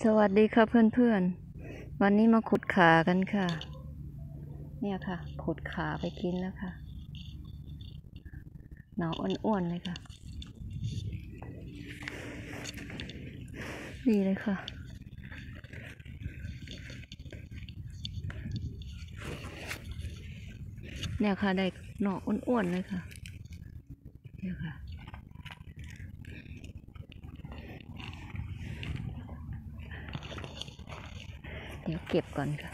สวัสดีค่ะเพื่อนๆวันนี้มาขุดขากันค่ะเนี่ยค่ะขุดขาไปกินแล้วค่ะหน่ออ้วนๆเลยค่ะดีเลยค่ะเนี่ยค่ะได้หน่ออ้วนๆเลยค่ะเนี่ยค่ะเดี๋ยวเก็บก่อนค่ะ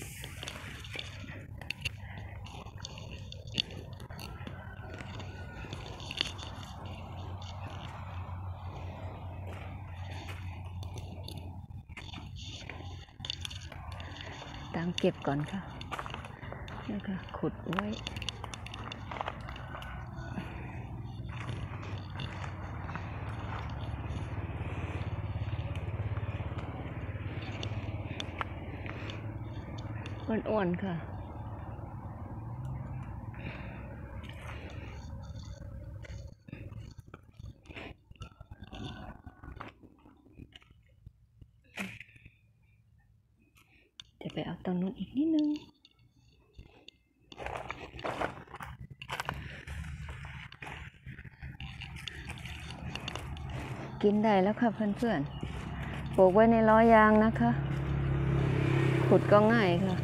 ตามเก็บก่อนค่ะนี่ค่ะขุดไว้อ้วนๆค่ะจะไปเอาตรงนู้นอีกนิดนึงกินได้แล้วค่ะเพื่อนๆปลูกไว้ในล้อยางนะคะขุดก็ง่ายค่ะ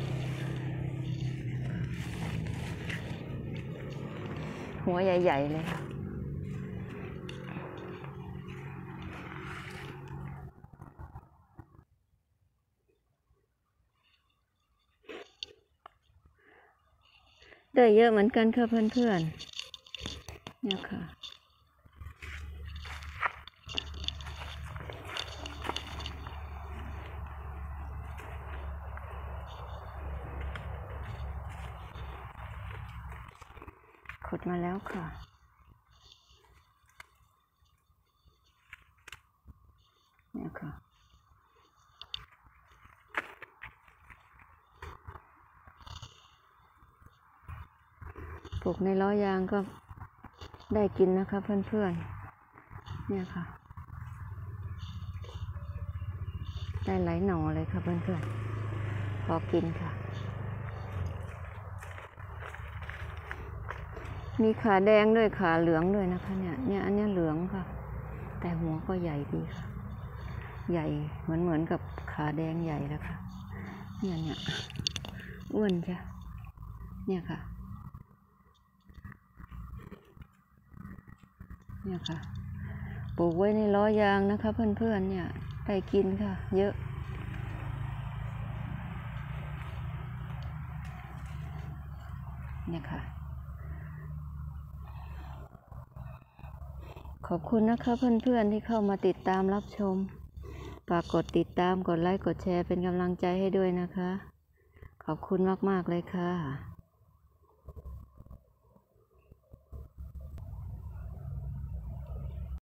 หัวใหญ่ๆเลยค่ะได้เยอะเหมือนกันค่ะเพื่อนๆเนี่ยค่ะขุดมาแล้วค่ะเนี่ยค่ะปลูกในล้อยางก็ได้กินนะคะเพื่อนๆเนี่ยค่ะได้หลายหน่อเลยค่ะเพื่อนๆพอกินค่ะมีขาแดงด้วยขาเหลืองด้วยนะคะเนี่ยอันนี้เหลืองค่ะแต่หัวก็ใหญ่ดีค่ะใหญ่เหมือนกับขาแดงใหญ่แล้วค่ะเนี่ยอ้วนจ้ะเนี่ยค่ะเนี่ยค่ะปลูกไว้ในล้อยางนะคะเพื่อนๆเนี่ยได้กินค่ะเยอะเนี่ยค่ะขอบคุณนะคะเพื่อนๆที่เข้ามาติดตามรับชมฝากกดติดตามกดไลค์กดแชร์เป็นกำลังใจให้ด้วยนะคะขอบคุณมากๆเลยค่ะ